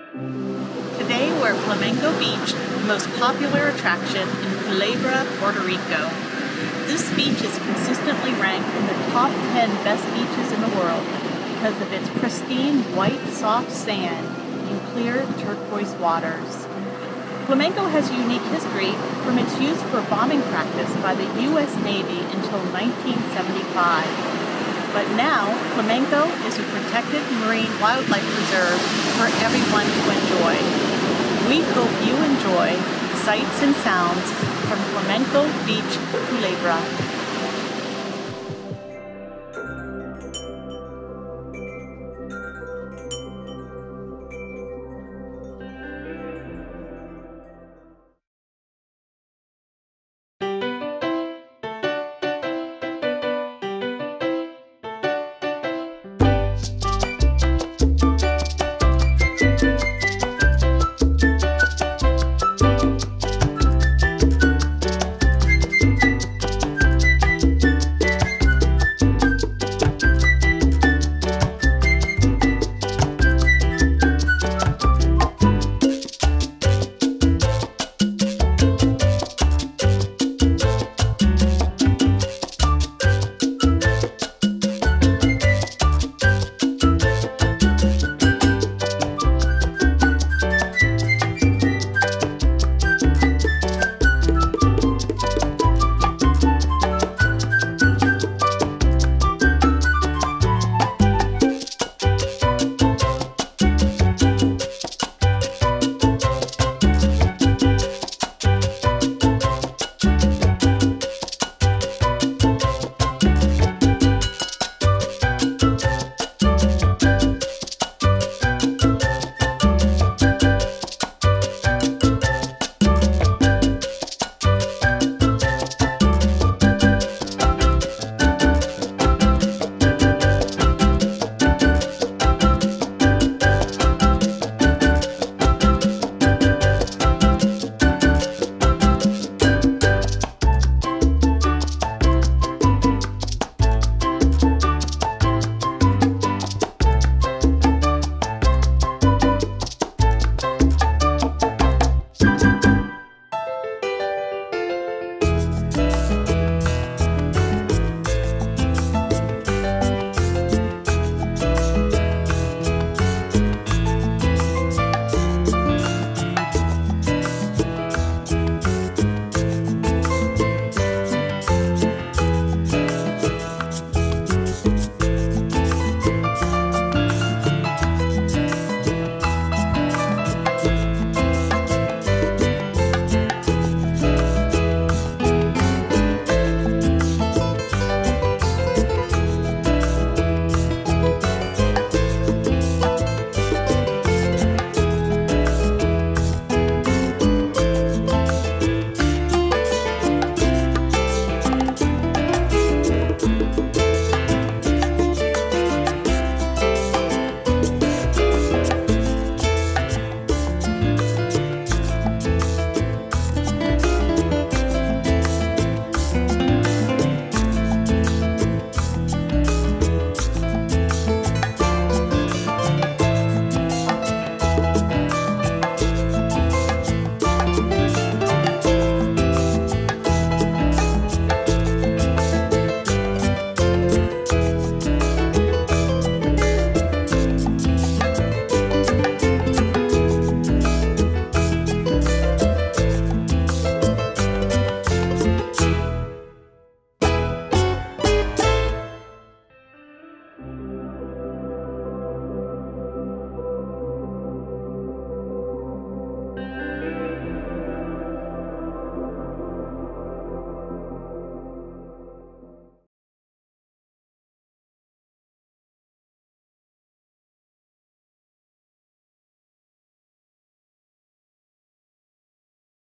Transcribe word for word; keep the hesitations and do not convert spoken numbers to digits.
Today we're at Flamenco Beach, the most popular attraction in Culebra, Puerto Rico. This beach is consistently ranked in the top ten best beaches in the world because of its pristine white soft sand and clear turquoise waters. Flamenco has a unique history from its use for bombing practice by the U S Navy until nineteen seventy-five. But now, Flamenco is a protected marine wildlife preserve for everyone to enjoy. We hope you enjoy sights and sounds from Flamenco Beach, Culebra.